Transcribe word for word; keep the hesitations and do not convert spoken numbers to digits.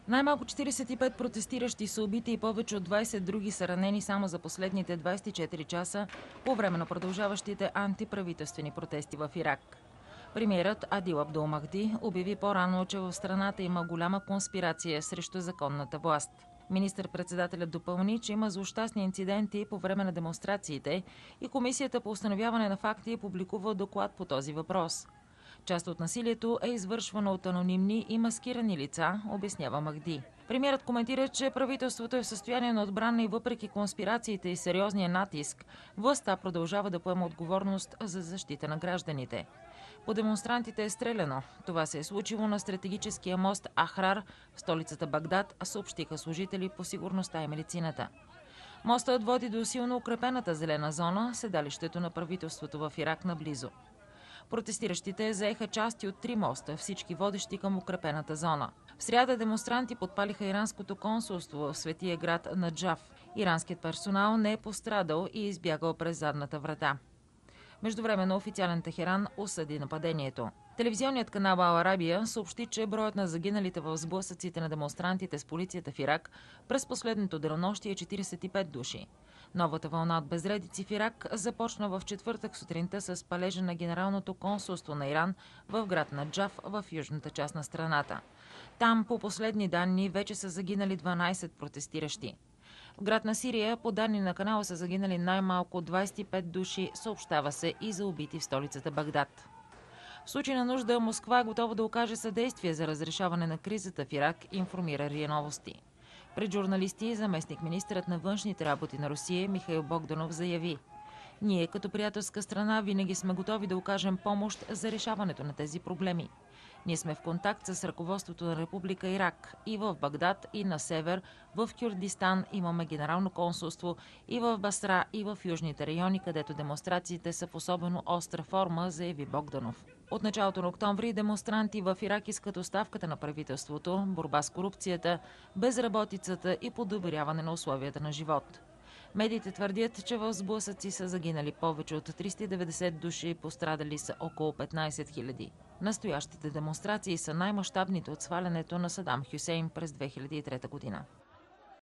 Най-малко четиридесет и пет протестиращи са убити и повече от двадесет други са ранени само за последните двадесет и четири часа по време на продължаващите антиправителствени протести в Ирак. Премиерът Адил Абдул Махди обяви по-рано, че в страната има голяма конспирация срещу законната власт. Министър-председателят допълни, че има злощастни инциденти по време на демонстрациите и Комисията по установяване на факти публикува доклад по този въпрос. Част от насилието е извършвано от анонимни и маскирани лица, обяснява Махди. Премиерът коментира, че правителството е в състояние на отбрана и въпреки конспирациите и сериозния натиск, властта продължава да поема отговорност за защита на гражданите. По демонстрантите е стреляно. Това се е случило на стратегическия мост Ахрар в столицата Багдад, съобщиха служители по сигурността и медицината. Мостът води до силно укрепената зелена зона, седалището на правителството в Ирак наблизо. Протестиращите заеха части от три моста, всички водещи към укрепената зона. В сряда демонстранти подпалиха иранското консулство в светия град Наджаф. Иранският персонал не е пострадал и е избягал през задната врата. Междувременно официален Техеран осъди нападението. Телевизионният канал Ал Арабия съобщи, че броят на загиналите в сблъсъците на демонстрантите с полицията в Ирак през последното денонощие е четиридесет и пет души. Новата вълна от безредици в Ирак започна в четвъртък сутринта с палежа на Генералното консулство на Иран в град Наджаф в южната част на страната. Там, по последни данни, вече са загинали дванадесет протестиращи. В град на Сирия, по данни на канала, са загинали най-малко двадесет и пет души, съобщава се и за убити в столицата Багдад. В случай на нужда, Москва е готова да окаже съдействие за разрешаване на кризата в Ирак, информира РИА Новости. Пред журналисти заместник-министърът на външните работи на Русия Михаил Богданов заяви: „Ние като приятелска страна винаги сме готови да окажем помощ за решаването на тези проблеми. Ние сме в контакт с ръководството на Република Ирак и в Багдад, и на север, в Кюрдистан имаме генерално консулство, и в Басра, и в южните райони, където демонстрациите са в особено остра форма“, заяви Богданов. От началото на октомври демонстранти в Ирак искат оставката на правителството, борба с корупцията, безработицата и подобряване на условията на живот. Медиите твърдят, че в сблъсъци са загинали повече от триста и деветдесет души, пострадали са около петнадесет хиляди. Настоящите демонстрации са най-мащабните от свалянето на Садам Хюсейн през две хиляди и трета година.